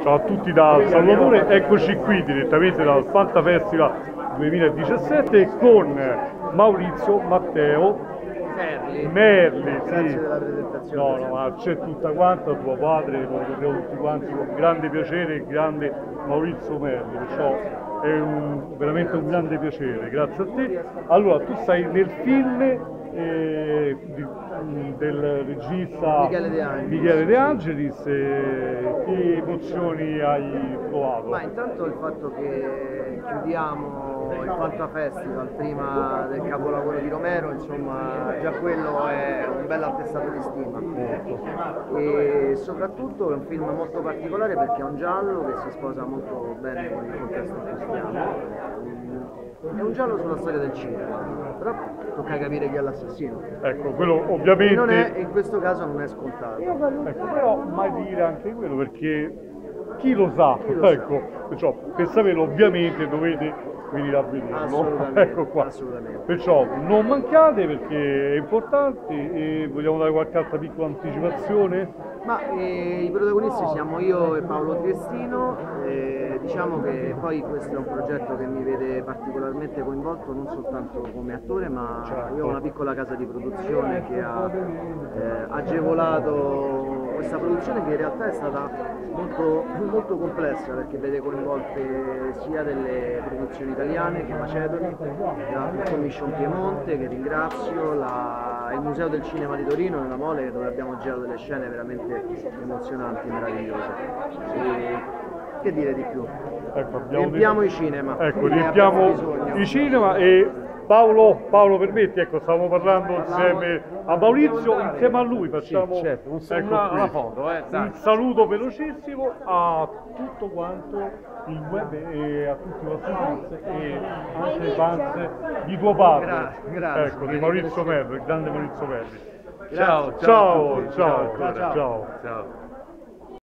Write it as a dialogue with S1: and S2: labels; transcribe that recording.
S1: Ciao a tutti da Salvatore, eccoci qui direttamente dal Fanta Festival 2017 con Maurizio, Matteo, Merli,
S2: Grazie
S1: sì.
S2: della presentazione.
S1: No, ma c'è tutta quanta, tuo padre, lo vediamo tutti quanti con grande piacere, il grande Maurizio Merli, perciò è veramente un grande piacere, grazie a te. Allora, tu stai nel film del regista
S2: Michele De Angelis.
S1: Michele De Angelis, che emozioni hai provato?
S2: Ma intanto il fatto che chiudiamo il Fanta Festival prima del capolavoro di Romero, insomma, già quello è un bel attestato di stima. E soprattutto è un film molto particolare perché è un giallo che si sposa molto bene con il contesto in cui stiamo. È un giallo sulla storia del cinema, però tocca capire chi è l'assassino.
S1: Ecco, quello ovviamente...
S2: In questo caso non è scontato.
S1: Ecco, però mai dire anche quello perché chi lo sa,
S2: Chi lo sa.
S1: ecco, perciò per saperlo ovviamente dovete venire a vederlo.
S2: Assolutamente,
S1: Ecco qua.
S2: assolutamente.
S1: Perciò non mancate perché è importante e vogliamo dare qualche altra piccola anticipazione?
S2: Ma i protagonisti siamo io e Paolo Triestino, diciamo che poi questo è un progetto che mi vede particolarmente coinvolto non soltanto come attore, ma io ho una piccola casa di produzione che ha agevolato questa produzione, che in realtà è stata molto complessa perché vede coinvolte sia delle produzioni italiane che macedoni, la Commission Piemonte, che ringrazio, il Museo del Cinema di Torino nella Mole, dove abbiamo girato delle scene veramente emozionanti, meravigliose. Che dire di più?
S1: Ecco,
S2: Riempiamo i cinema.
S1: Ecco, riempiamo i cinema e Paolo permetti, ecco, stavamo parlando insieme a Maurizio, insieme a lui facciamo
S3: Sì, certo,
S1: una
S3: foto,
S1: un saluto velocissimo a tutto quanto il web e a tutti i vostri fans e anche ai fans di tuo padre,
S2: Grazie.
S1: ecco, di Maurizio Merli, il grande Maurizio Merli.
S3: Ciao,
S1: Ciao,
S3: ciao,
S1: ciao.
S3: ciao.